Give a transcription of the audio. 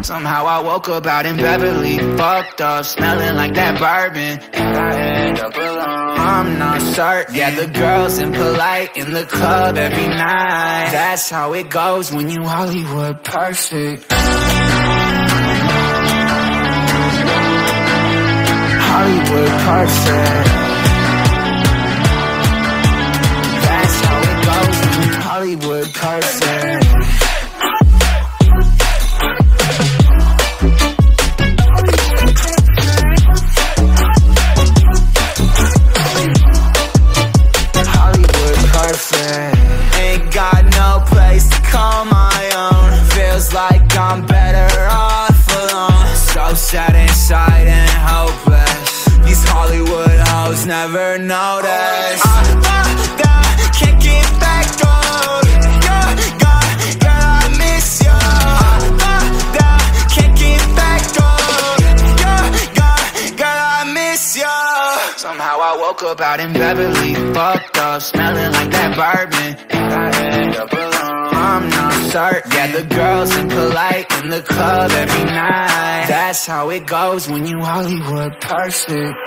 Somehow I woke up out in Beverly, fucked up, smelling like that bourbon, and I end up alone. I'm not certain. Yeah, the girls impolite in the club every night. That's how it goes when you Hollywood perfect. Hollywood perfect. That's how it goes when you Hollywood perfect. Ain't got no place to call my own. Feels like I'm better off alone. So sad inside and hopeless. These Hollywood hoes never notice. Can't get back on. Girl, I miss you. Can't get back on. Girl, I miss you. Somehow I woke up out in Beverly, fucked up, smelling like that bourbon, and I end up alone. I'm not certain. Yeah, the girls impolite in the club every night. That's how it goes when you Hollywood perfect.